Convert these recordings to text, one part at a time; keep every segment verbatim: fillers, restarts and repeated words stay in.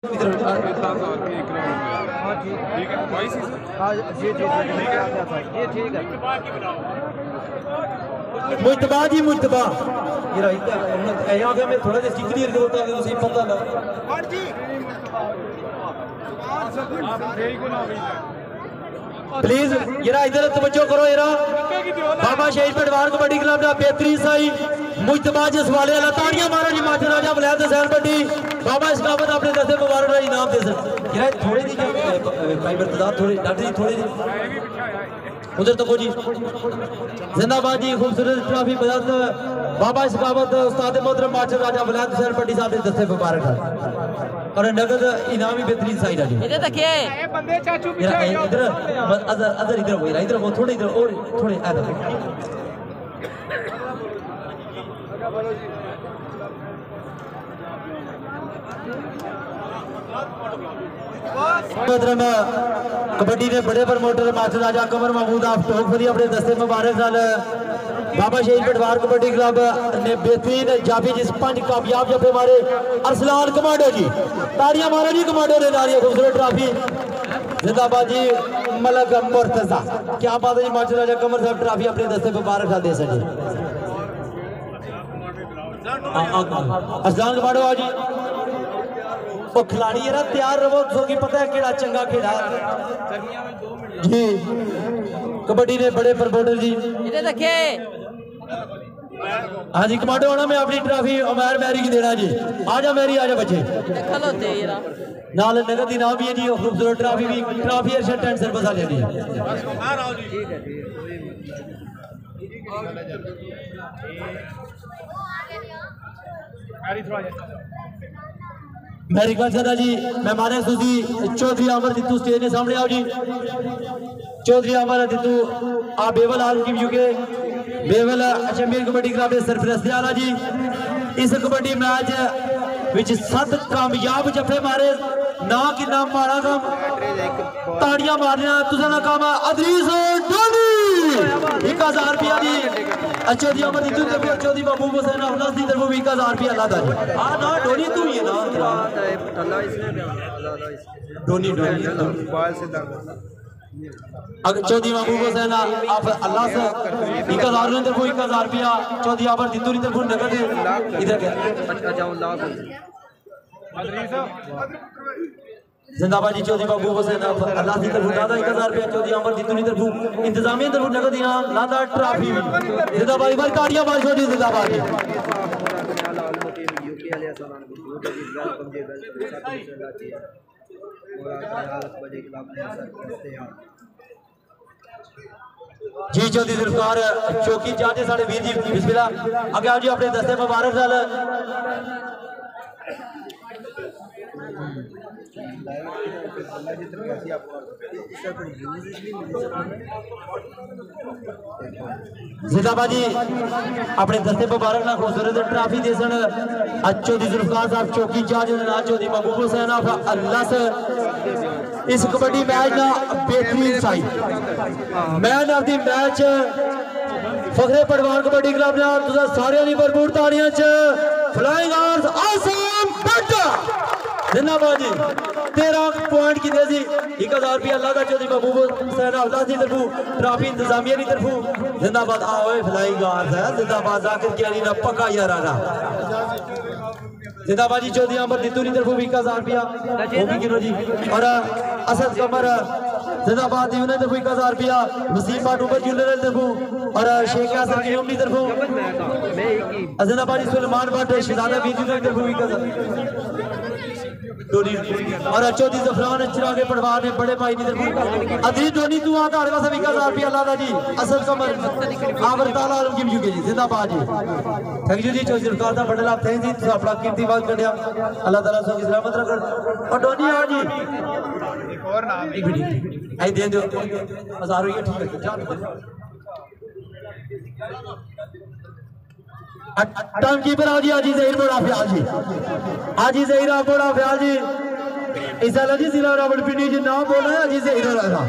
मुश्तबा जी मुश्तबा मैं थोड़ा जिहा क्लियर करो ताकि तुसें पता लग प्लीज जरा इधर तवज्जो करो जरा बाबा शहीद पटवार कबड्डी क्लब का बेहतरीन साई मुश्तबा जसवाले वाला ताड़ियां मारो जी मास्टर राजा वलैद हुसैन बड्डी बाबा इसकाबत अपने दस्ते मुबारक का इनाम दे सक जरा थोड़ी दी भाई बरतदार थोड़ी डॉक्टर जी थोड़ी दी उधर तको जी जिंदाबाद जी खूबसूरत ट्रॉफी बदौलत बाबा इसकाबत उस्ताद मोहतरम मास्टर राजा वलैद हुसैन बड्डी साहब के दस्ते मुबारक और नगद इनाम ही बेहतरीन साइड है इधर देखिए ये बंदे चाचू पीछे इधर अदर अदर इधर हो इधर वो थोड़े इधर और थोड़े इधर कबड्डी ने बड़े प्रमोटर मास्टर राजा कमर महमूद आप टोक फरी अपने दस्ते मुबारक नाल बाबा शहीद पटवार कबड्डी क्लब ने बेहतरीन जाफी जिस पांच कामयाब जफे मारे अरसलान कमांडो जी ताड़ियां मारो जी कमांडो ने नारी खूबसूरत ट्रॉफी जिंदाबाद जी मलक मुर्तजा क्या बात है जी मास्टर राजा कमर साहब ट्रॉफी अपने दस्ते मुबारक नाल दे सके अरसलान कमांडो आज वो खिलाड़ी है ना तैयार रहो सो की पता है केड़ा चंगा खेड़ा जी कबड्डी ने बड़े प्रमोटर जी इधर देखिए हाँ जी कमांडो आना मैं अपनी ट्रॉफी उमर मैरी की देना जी आजा मैरी आजा बच्चे नाल नगद इनाम भी है जी खूबसूरत ट्रॉफी भी ट्रॉफी अर्शद टेंट सर्विस आ लेनी है मैं रिक्वेस्ट करता जी मेहमान सूजी चौधरी अमर दित्तू स्टेज के सामने आओ जी चौधरी अमर दित्तू आ बेवल आल team UK Bewal champion kabaddi club सरफरस्त आला जी इस कबड्डी मैच विच सत कामयाब जफे मारे ना कि ना माड़ा काम ताड़ियां मारना तुसा ना काम अदरीस डोनी एक हजार रुपया जी चौधरी अमर दित्तू तरफ चौधरी महबूब हुसैन अफलास की तरफ एक हजार रुपया अल्लाह दा हां ना डोनी तू ही है ना डोनी डोनी मोबाइल से अगर चौधरी महबूब हुसैन आप अल्लाह से एक हजार ने तरफ एक हजार रुपया चौधरी अमर दित्तू की तरफ नगद इधर जिंदाबाद जी चौधरी महबूब हुसैन अल्लाह की तरफ दादा एक हजार रुपया चौधरी अमर दित्तू की तरफ इंतजामिया तरफ नगद इनाम लादा ट्रॉफी जिंदाबाद भाई ताड़ियां मार छोड़ी जिंदाबाद जी चौधरी सरकार चौकी चाहते साढ़े वीर जी बिस्मिल्लाह आगे आओ जी अपने दस्ते मुबारक नाल जिंदाबाद जी अपने दस्ते मुबारक ना खूबसूरत ट्रॉफी दे सन चौधरी जुल्फकार साहब चौकी चार्ज चौधरी महबूब हुसैन अल्लाह से इस कबड्डी मैच ना बेहतरीन साई man of the match Fakhre Patwar kabaddi club ने तुसा सारे दी भरपूर ताड़ियां च फ्लाइंग आर्म्स आसम बेटा जिंदाबाद जी तेरह पॉइंट की सी एक हजार रुपया अल्लाह का चौधरी महबूब हुसैन अल्लाह की तरफू ट्रॉफी इंतजामिया की तरफू जिंदाबाद आओ फ्लाइंग आर्म्स है जिंदाबाद जाकिर कियानी ना पक्का याराना जिंदाबाद जी चौधरी अमर दित्तू की तरफू एक हजार रुपया वो भी गिनो जी और असद कमर जिंदाबाद जी उन्हें तरफू एक हजार रुपया वसीम बाटूबर ज्वेलर तरफू और शेख हसन की उम्मीद तरफू जिंदाबाद जी सुलेमान भट्ट शहजादा वीर जी तरफू एक हजार और चौधरी जफरान चिरागे पटवार ने बड़े भाई की तरफू अदरी धोनी तू आ ताड़वा से एक हजार रुपया अल्लाह जी असल कमर आवर ताला आलम यूके जी जिंदाबाद जी थैंक यू जी चौधरी सरकार दा बड़ा लाभ थैंक जी तुम अपना कीमती वक्त कढ़िया अल्लाह ताला सो की सलामत रख और धोनी आ जी एक और नाम एक मिनट आई दे दो हजार रुपया ठीक है टाइम कीपर आओ जी आजी जहीर बोड़ा ख्याल जी आजी जहीर बोड़ा ख्याल जी इस जी जिला रावलपिंडी जी नाम बोला है आजी जहीर रहा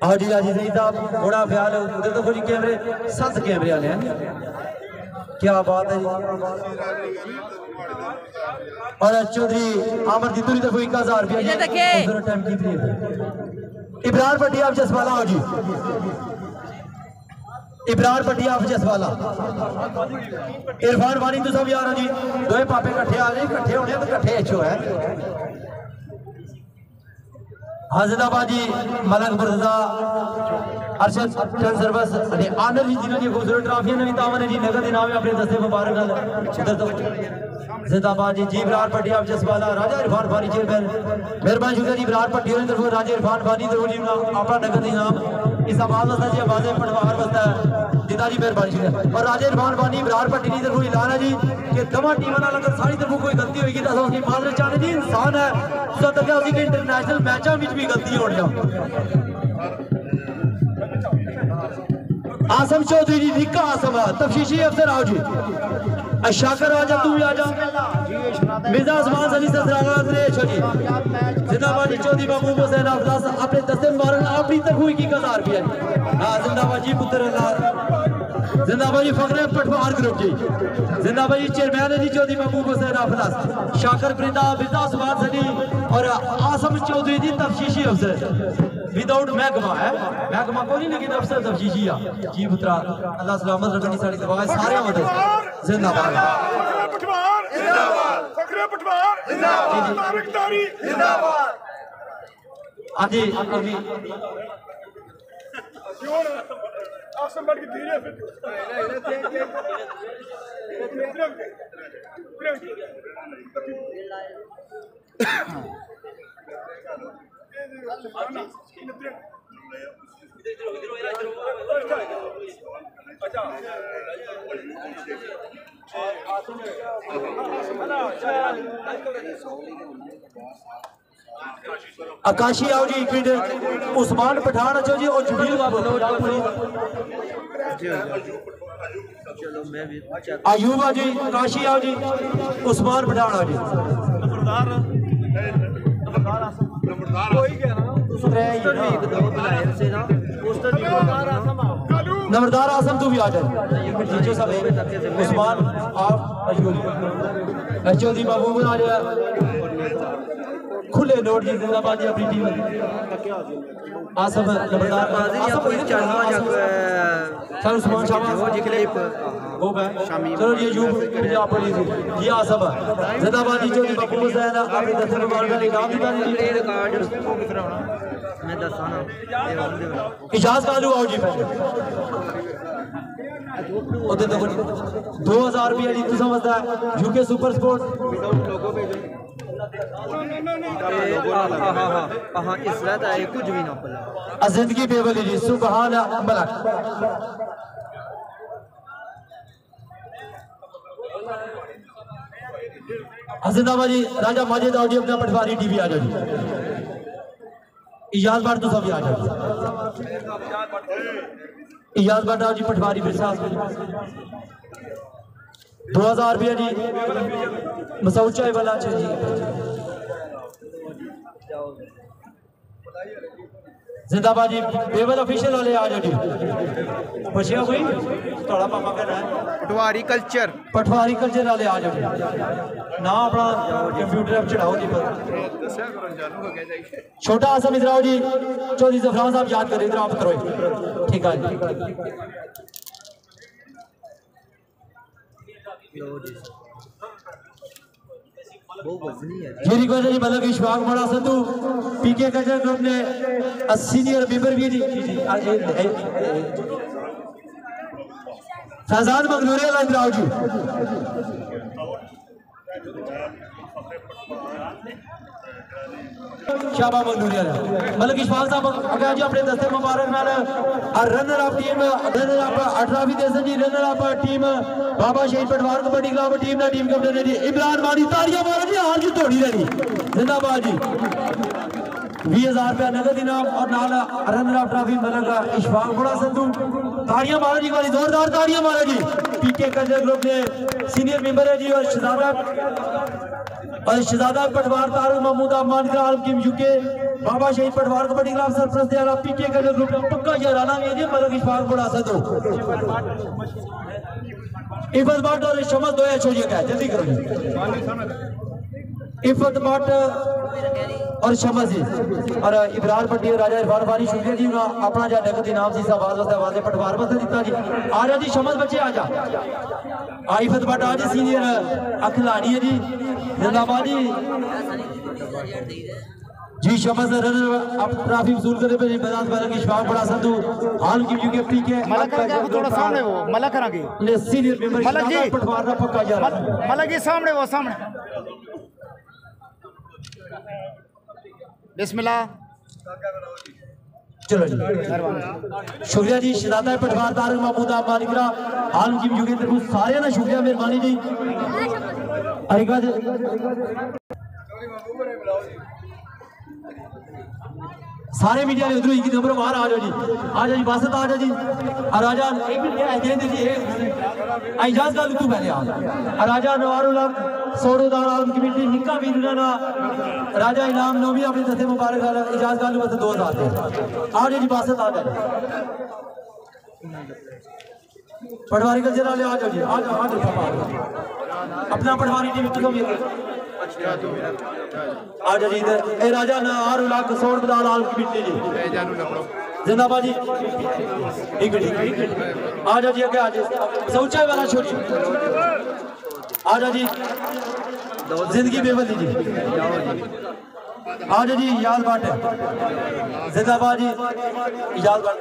हाँ जी राजी सही साहब बड़ा ख्याल है उधर तो कुछ कैमरे सत कैमरे वाले हैं क्या बात है जी। और चौधरी आमर की दूरी तरफ एक हजार रुपया इब्रार पट्टी आप जसवाला हो जी इब्रार पट्टी आप जसवाला इरफान वानी तो सब यार जी दो पापे कट्ठे आ गए कट्ठे होने तो कट्ठे अच्छो है हाजिदाबाद जी मलक मुर्तजा अरशद टन सर्विस अरे आनर जी जिन्होंने खूबसूरत ट्रॉफियां नवी तावन जी नगद इनाम अपने दस्ते मुबारक उधर तो जिंदाबाद जी जी इब्रार पट्टी आप जसवाला राजा इरफान फानी चेयरमैन मेहरबानी शुक्रिया जी इब्रार पट्टी और तरफ राजा इरफान फानी तरफ जी अपना नगद इनाम इस आवाज वस्ता जी आवाज़ पटवार वस्ता है जिता जी मेहरबानी शुक्रिया और राजा इरफान फानी इब्रार पट्टी की तरफ इलाना जी कि दवा टीम ना अगर सारी तरफ कोई गलती होगी तो उसकी माजरत चाहने जी इंसान है उसकी इंटरनेशनल मैचों में भी गलती हो जाए आसम चौधरी जी निका आसम तफशीशी अफसर आओ जी शाकर आजा तू भी आजा मिर्जा उस्मान अली ससरागाज ने छोड़ी जिंदाबाद जी चौधरी महबूब हुसैन अफलास अपने दस्ते मुबारक अपनी तरफ हुई की हजार रुपया हां जिंदाबाद जी पुत्र अल्लाह जिंदाबाद जी फखरे पटवार ग्रुप जी जिंदाबाद जी चेयरमैन जी चौधरी महबूब हुसैन अफलास शाकर प्रिंदा मिर्जा उस्मान अली और आसम चौधरी जी तफशीशी अफसर विदाउट महकमा है महकमा को नहीं लेकिन अफसर तफशीशी है जी पुत्रा अल्लाह सलामत रखनी सारी दुआ है सारे मदद जिंदाबाद पटवार जिंदाबाद फखरे पटवार जिंदाबाद तारिकदारी जिंदाबाद आजी अभी क्यों आसम बन के धीरे फिर आकाशी आओ जी फिर उस्मान पठान अच्छो जी और जुबील का बोलो आयूब आओ जी काशी आओ जी उस्मान पठान आओ जी नंबरदार आसम तू भी आ जाए उस्मान आप चौधरी महबूब आ जाए खुले नोट जी जिंदाबाद जी अपनी टीम आसम नंबरदार सर उस्मान शाबाश वो है चलो जी यूब पंजाब पुलिस जी आसम जिंदाबाद जी चौधरी महबूब हुसैन अपने दस्ते मुबारक का इनाम दिता जी मैं दसाना इजाज कालू आओ जी पहले ओदे तो दो हजार रुपया जी तू समझदा है यूके सुपर स्पोर्ट हां इस रात है कुछ भी ना पड़ा जिंदगी बेवली जी सुभान अल्लाह जिंदाबाद जी राजा माजिद आओ जी अपना पटवारी टीवी आ जाओ जी इजाज बार तो सब आ जाओ इजाज बार आओ जी पटवारी फिर साहब दो हजार रुपया जी मसूद चाय वाला जी जिंदाबाद जी बेवल ऑफिशियल वाले आ जाओ जी पुछिया कोई थोड़ा पापा कहना है पटवारी कल्चर पटवारी कल्चर वाले आ जाओ ना अपना कंप्यूटर ऐप चढ़ाओ जी पर छोटा आसम इधर आओ जी चौधरी जफरान साहब याद करें इधर आप करो ठीक है जी रिक्वेस्ट है जी मतलब इशफाक बड़ा संधू पीके कल्चर ग्रुप ने सीनियर मेंबर भी जी फैजान मगनूरी वाला इधर आओ जी शाबा मगनूरी वाला मतलब इशफाक साहब अगर जी अपने दस्ते मुबारक नाल runner up team runner up अठारहवीं देसन जी runner up team Baba Shaheed Patwar kabaddi club team ना टीम कैप्टन जी इमरान मानी तालियां मारो जी हार जी तोड़ी रही जिंदाबाद जी बीस हजार रुपया नगद इनाम और नाल रनर अप ट्रॉफी मिलेगा इशफाक बड़ा संधू तालियां मारो जी वाली जोरदार तालियां मारो जी पीके कल्चर ग्रुप के सीनियर मेंबर है जी और शहजादा और शहजादा पटवार तारुक महमूद अमान आलम यूके बाबा शहीद पटवार कबड्डी क्लब सरपरस्त वाला पीके का ग्रुप का पक्का याराना में जी मलक इशफाक बड़ा सा दो इफत बाट और शमस दो या छोड़िए क्या जल्दी करो जी इफत बाट और शमस जी और इब्रार पट्टी और राजा इरफान फानी शुक्रिया जी उन्होंने अपना जा नगद इनाम जी सवाल वास्ते वादे पटवार वास्ते दिता जी आ जा जी शमस बच्चे आ जा इफत बाट आज सीनियर अखलानी है जी जिंदाबाद जी जी शमस रनर अब ट्रॉफी वसूल करने पे मैदान पर की शबाब बड़ा संधू हाल की यूके पीके मलक का थोड़ा सामने वो मलक करांगे ले सीनियर मेंबर मलक जी पटवार ना पक्का जा रहा मलक जी सामने वो सामने बिस्मिल्लाह चलो जी शुक्रिया जी शहजादा पटवार तारक महमूद मालिकरा हाल की यूके तरफ सारे ना शुक्रिया मेहरबानी जी अरिका जी सारे मीडिया ने उधर ही नंबर बाहर आ जाओ जी आ जाओ जी बासत आ जाओ जी राजा एक मिनट क्या है जी इजाज का तू पहले आ राजा नवारुल हक सोरोदार आलम कमेटी निक्का वीर ना राजा इनाम नो भी अपने दस्ते मुबारक वाला इजाज का बस दो हजार थे आ जाओ जी बासत आ जाओ पटवारी का जरा ले आ जाओ जी आ जाओ आ जाओ अपना पटवारी टीम तुम आज जी ए राजा ना आर लाख सोड़ बदाल आल की बिटली जी जिंदाबाद जी एक मिनट आ जा जी आगे आ जा सौचा वाला छोड़ी आ जा जी जिंदगी बेबंदी जी आ जा जी याद बाट जिंदाबाद जी याद बाट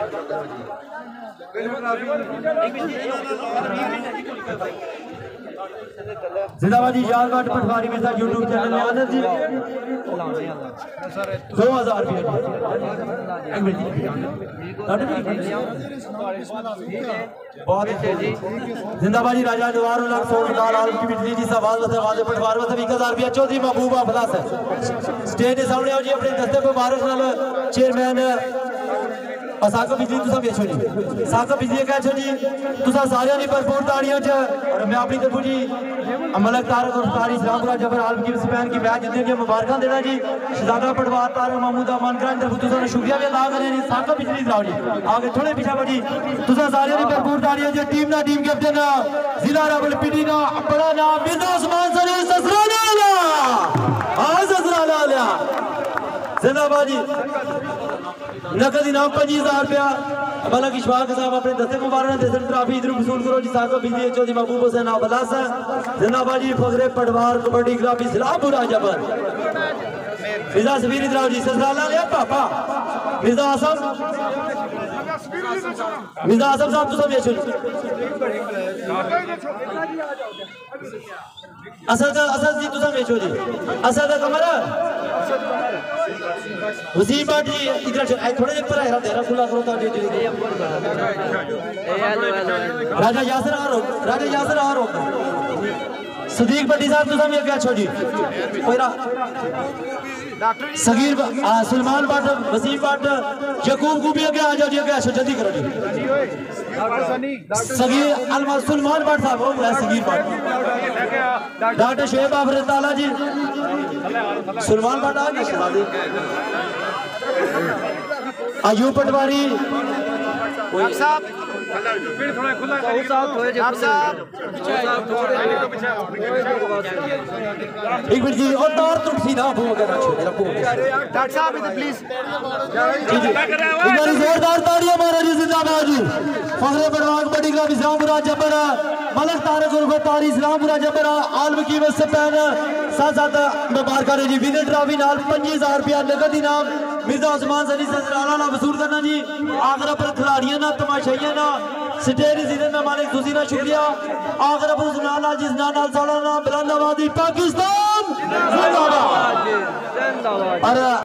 जिंदाबाद जी याद बाट पटवारी में साथ यूट्यूब चैनल में आनंद जी दो हजार रुपये बहुत अच्छे जी जिंदाबाद जी राजा जवाहर लाल सोन लाल आलम की बिजली जी सवाल वाले पटवार में एक हजार रुपया चौधरी महबूबा फलास है स्टेज के सामने आओ जी अपने दस्ते मुबारक नाल चेयरमैन और साका बिजली तुसा बेचो जी साका बिजली कह छो जी तुसा सारे दी भरपूर ताड़ियां च और मैं अपनी तरफ जी मलक तारक और तारी इस्लामपुरा जबर आलम की स्पैन की मैच जितने की मुबारक देना जी शहजादा पटवार तारक महमूद अमान करान तरफ तुसा ने शुक्रिया भी अदा करे जी साका बिजली लाओ जी आगे थोड़े पीछे बढ़ी तुसा सारे दी भरपूर ताड़ियां च टीम ना टीम कैप्टन जिला रावलपिंडी ना बड़ा नाम मिर्जा उस्मान सली ससराला आ ससराला जिंदाबाद जी नकद इनाम पच्चीस हजार रुपया मलक इशफाक साहब अपने दस्ते मुबारक देसन ट्रॉफी इधर वसूल करो जी साको बिजली चौधरी महबूब हुसैन अबलास जिंदाबाद जी फखरे पटवार कबड्डी क्लब इस्लामपुरा जबर मिर्जा सबीर इधर आओ जी ससराला ले पापा मिर्जा आसम मिर्जा आसम साहब तो सब ये सुन असल का असल जी तुसा बेचो जी असल का कमरा उसी बाट जी इधर थोड़े देर पर है तेरा खुला करो तो जी जी राजा यासर आ रो राजा यासर आ रो सदीक भट्टी साहब तुसा ये क्या छोड़ी कोईरा सगीर सलमान बाट वसीम बाट यकूब को भी आगे आ जाओ जी आगे जल्दी करो जी सगीर अलमा सलमान बाट साहब वो है सगीर बाट डॉक्टर शोएब आफर ताला जी सलमान बाट आ गए अयूब पटवारी साहब एक मिनट जी और तार तुलसी ना हो अगर डॉक्टर साहब इधर प्लीज जी जी हमारी जोरदार तालियां मारो जी जिंदाबाद जी फखरे पटवार कबड्डी क्लब इस्लामपुरा जबर मलक तारक उर्फ तारी इस्लामपुरा जबर आलम की वजह से पैन साथ साथ मुबारक जी विनर ट्रॉफी नाल पच्चीस हजार रुपया नगद इनाम मिर्जा उस्मान सली ससराला ना वसूल करना जी आखिर पर खिलाड़ियां ना तमाशाइयां ना स्टेज जिन्हें ना मालिक तुसी ना शुक्रिया आखिर पर उस्मान नाल जिस नाल साला ना बिलाल नवाजी पाकिस्तान जिंदाबाद जिंदाबाद।